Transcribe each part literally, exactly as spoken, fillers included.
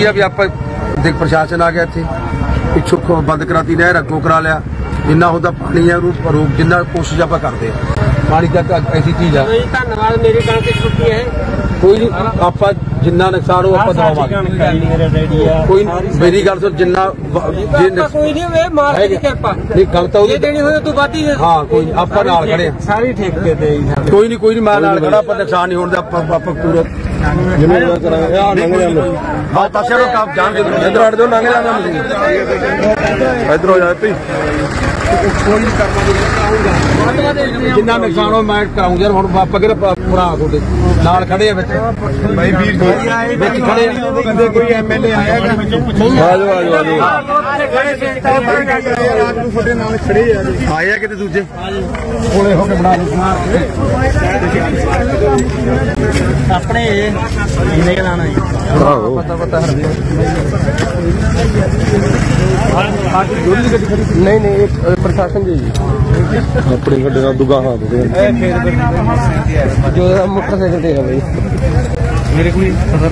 है भी आप देख प्रशासन आ गया इतने पिछों बंद कराती नहर अगों करा लिया जिन्ना होता पानी है रोक जिन्ना कोशिश आप करते हैं पानी तक ऐसी चीज है। धन्यवाद मेरी गल की छुट्टी है कोई नहीं आप जिन्ना नुकसान हो आप दवावांगे कोई मेरी गल सुन जिन्ना कोई नहीं मार की कृपा नहीं गल तो देनी हो तू बाती हाँ कोई आप नाल खड़े सारी ठेके दे कोई नहीं कोई नहीं मैं नाल खड़ा पर नुकसान नहीं होने आप पूरा इधर हो जाए जिन्ना नुकसान हो मैं कराऊंगा हम पापा के भरा थोड़े नाल खड़े खड़े कोई एम एल ए आया आया कि दूजे कोले होके बना अपने लाना पता पता नहीं नहीं प्रशासन जी अपनी गड्डी का दुगा हाँ जो मोटरसाइकिल से है भाई मेरे को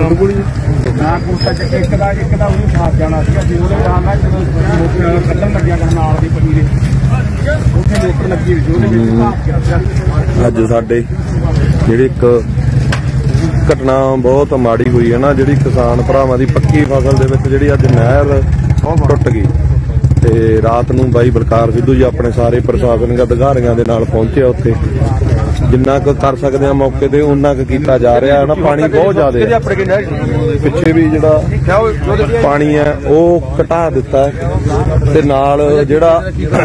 अज साडे जिहड़ी एक घटना बहुत माड़ी हुई है ना जिहड़ी किसान भरावां दी पक्की फसल दे विच जिहड़ी अज नहर टुट गई ते रात नूं बाई बलकार सिद्धू जी अपने सारे प्रशासनिक अधिकारियों के नाल पहुंचे उत्थे जिन्ना क कर सकते हैं मौके ते उन्ना क कीता जा रहा है ना पानी बहुत ज्यादा पिछे भी जिहड़ा पानी है वह घटा दिता है ते नाल जिहड़ा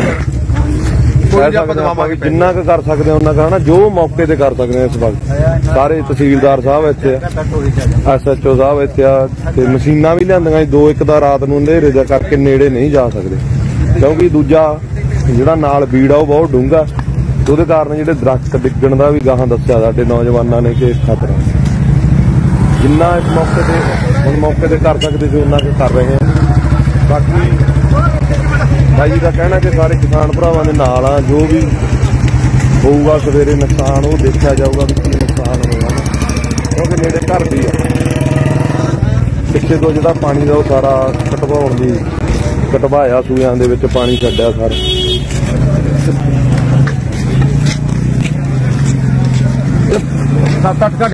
जिन्ना क कर सकते उन्ना क ना जो मौके ते कर सकते इस वक्त सारे तहसीलदार साहब इत्थे एस एच ओ साहब इत्थे मशीनां भी लियांदियां दो एक दा रात नूं अंधेरे दा करके नेड़े नहीं जा सकते क्योंकि दूजा जिहड़ा नाल बीड़ आ बहुत डूंगा ਉਹਦੇ ਕਾਰਨ ਜਿਹੜੇ ਦਰਖਤ ਡਿੱਗਣ ਦਾ ਵੀ ਗਾਹਾਂ ਦੱਸਿਆ ਸਾਡੇ ਨੌਜਵਾਨਾਂ ਨੇ ਕਿ ਖਤਰਾ ਜਿੰਨਾ ਇਸ ਮੌਕੇ ਤੇ ਹੁਣ ਮੌਕੇ ਤੇ ਕਰ ਸਕਦੇ ਸੀ ਉਹਨਾਂ ਕੁ ਕਰ ਰਹੇ ਆ। ਬਾਕੀ ਭਾਈ ਜੀ ਦਾ ਕਹਿਣਾ ਕਿ ਸਾਰੇ ਕਿਸਾਨ ਭਰਾਵਾਂ ਦੇ ਨਾਲ ਆ ਜੋ ਵੀ ਹੋਊਗਾ ਸਵੇਰੇ ਨੁਕਸਾਨ ਉਹ ਦੇਖਿਆ ਜਾਊਗਾ ਵੀ ਕੀ ਨੁਕਸਾਨ ਹੋਇਆ ਕਿਉਂਕਿ ਨੇੜੇ ਘਰ ਵੀ ਆ ਪਿੱਛੇ ਤੋਂ ਜਿਹੜਾ ਪਾਣੀ ਦਾ ਉਹ ਸਾਰਾ ਕਟਵਾਉਣ ਦੀ ਕਟਵਾਇਆ ਸੂਇਆਂ ਦੇ ਵਿੱਚ ਪਾਣੀ ਛੱਡਿਆ ਸਾਰਾ सात आठ